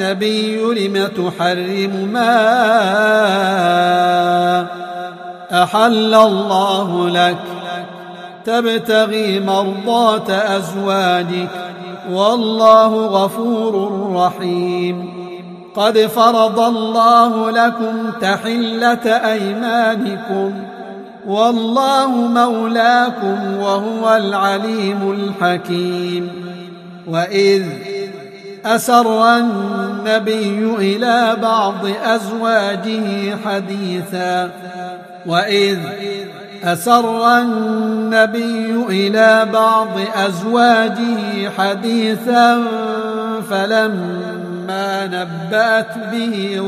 النبي لم تحرم ما أحل الله لك تبتغي مرضات أزواجك والله غفور رحيم. قد فرض الله لكم تحلة أيمانكم والله مولاكم وهو العليم الحكيم. وإذ أسر النبي إلى بعض أزواجه حديثا فلما نبأت به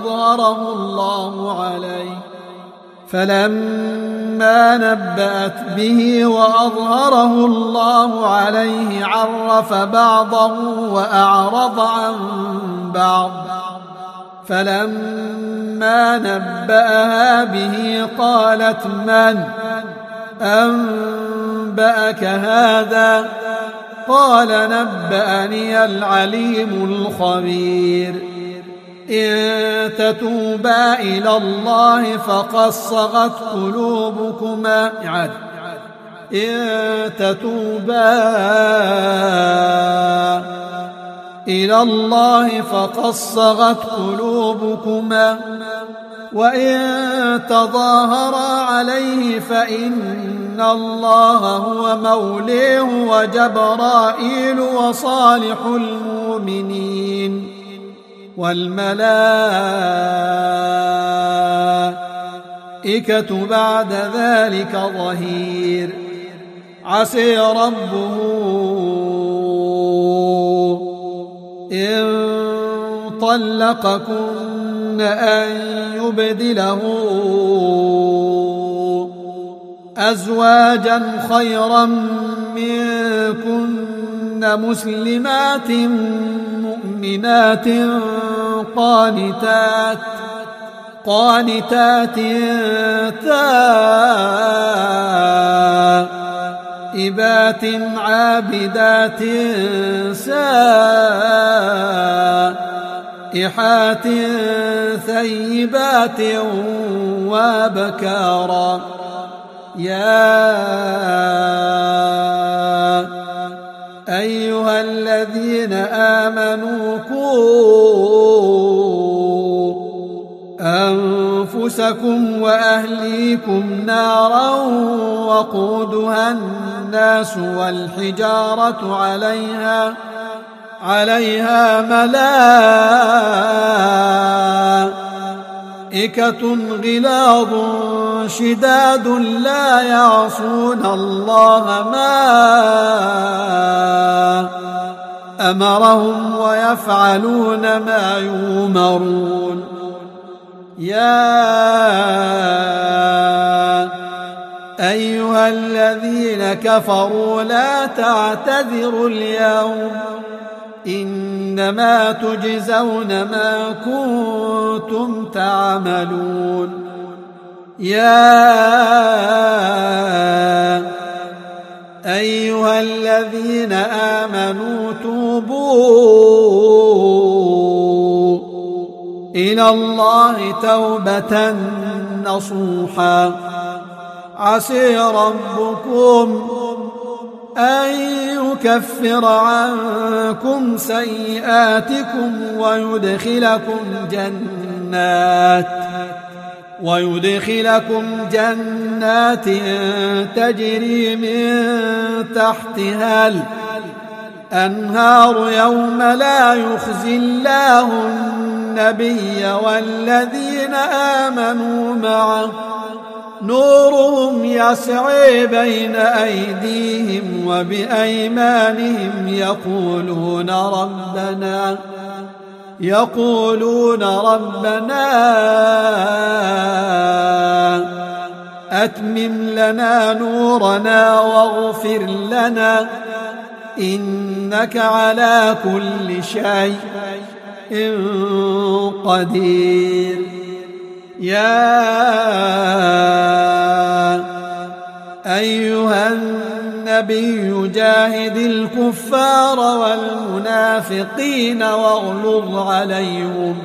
وأظهره الله عليه عرف بعضه وأعرض عن بعض. فلما نبأها به قالت من أنبأك هذا؟ قال نبأني العليم الخبير. إن تتوبا إلى الله فقد صغت قلوبكما وإن تظاهرا عليه فإن الله هو موليه وجبرائيل وصالح المؤمنين والملائكة بعد ذلك ظهير. عسى ربه إن طلقكن أن يبدله أزواجا خيرا منكن مسلمات مؤمنات قانتات تائبات عابدات سائحات ثيبات وابكارا. يا أيها الذين آمنوا قوا أنفسكم وأهليكم نارا وقودها الناس والحجارة عليها ملائكة غلاظ شداد لا يعصون الله ما أمرهم ويفعلون ما يؤمرون. يا أيها الذين كفروا لا تعتذروا اليوم إنما تجزون ما كنتم تعملون. يا أيها الذين آمنوا توبوا إلى الله توبة نصوحا عسى ربكم أن يكفر عنكم سيئاتكم ويدخلكم جنات تجري من تحتها الأنهار يوم لا يخزي الله النبي والذين آمنوا معه نورهم يسعي بين أيديهم وبأيمانهم يقولون ربنا أتمم لنا نورنا واغفر لنا إنك على كل شيء قدير. يا أيها النبي جاهد الكفار والمنافقين واغلظ عليهم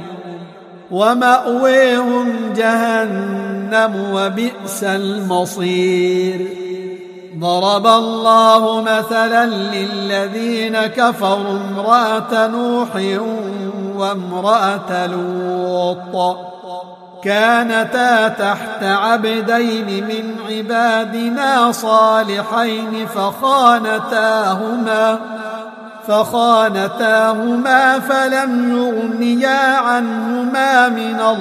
ومأويهم جهنم وبئس المصير. ضرب الله مثلا للذين كفروا امرأة نوح وامرأة لوط كانتا تحت عبدين من عبادنا صالحين فخانتاهما فلم يغنيا عنهما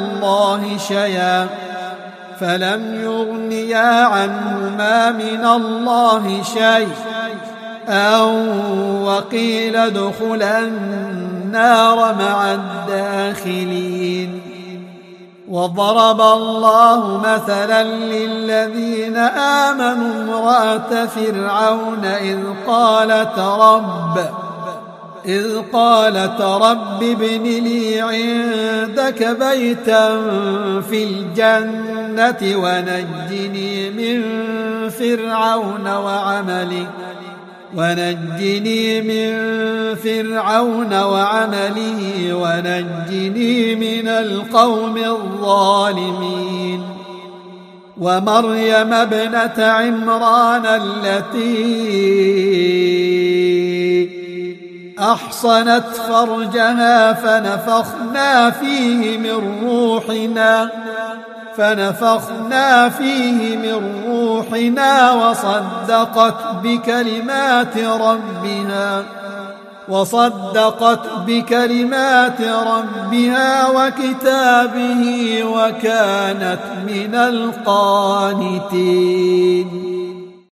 من الله شيئا وقيل ادخلا النار مع الداخلين. وضرب الله مثلا للذين آمنوا امرأة فرعون إذ قالت رب ابن لي عندك بيتا في الجنة ونجني من فرعون وعمله ونجني من القوم الظالمين. ومريم ابنة عمران التي أحصنت فرجها فنفخنا فيه من روحنا وصدقت بكلمات ربها وكتابه وكانت من القانتين.